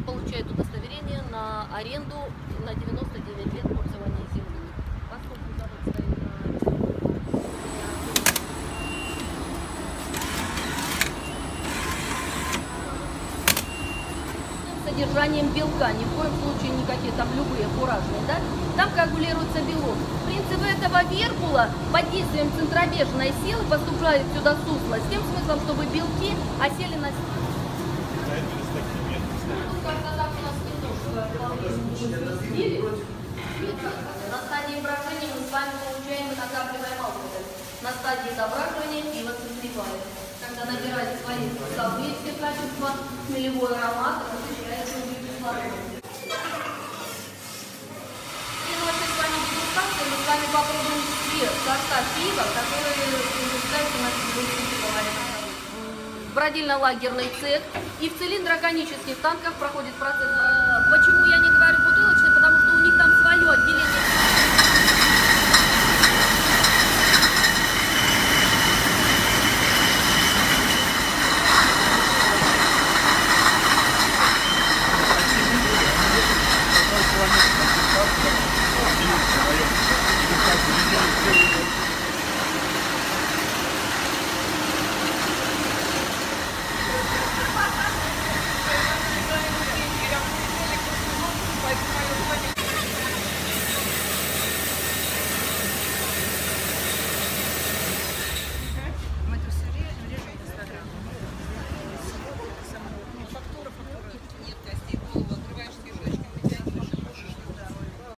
получает удостоверение на аренду на 99 лет пользования землей. Поскольку завод стоит содержанием белка, ни в коем случае никакие там любые фуражные, да? Там коагулируется белок. Принцип этого вербула под действием центробежной силы поступает сюда сусло с тем смыслом, чтобы белки осели на на стадии брожения мы с вами получаем и накапливаем алкоголь. На стадии дображивания пиво созревает. Когда набирает свои вкусовые все качества, хмелевой аромат, насыщается углекислородом. При нашей с вами дегустации мы с вами попробуем все сорта пива, которые выпускаются на бродильно-лагерный цех. И в цилиндроконических танках проходит процесс